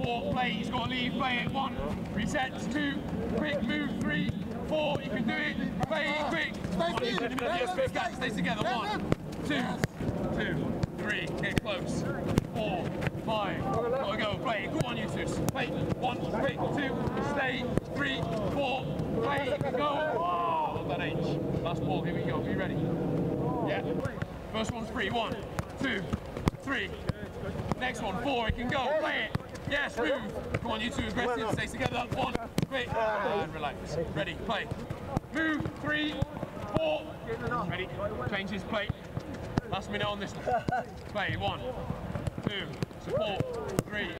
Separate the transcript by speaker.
Speaker 1: 4, play, he's got to leave, play it, 1, resets, 2, quick move, 3, 4, you can do it, play it quick, stay together, 1, 2, 3, get close, 4, 5, gotta go, play it, go on you two, play, 1, quick, 2, stay, 3, 4, play, go, oh, not that H, last ball, here we go, are you ready? Yeah, first one's free, 1, 2, 3, next one, 4, it can go, play it, yes, move, come on you two, aggressive, stay together, 1, quick, and relax, ready, play, move, 3, 4, ready, change his plate, last minute on this one, play, 1, 2, support, 3,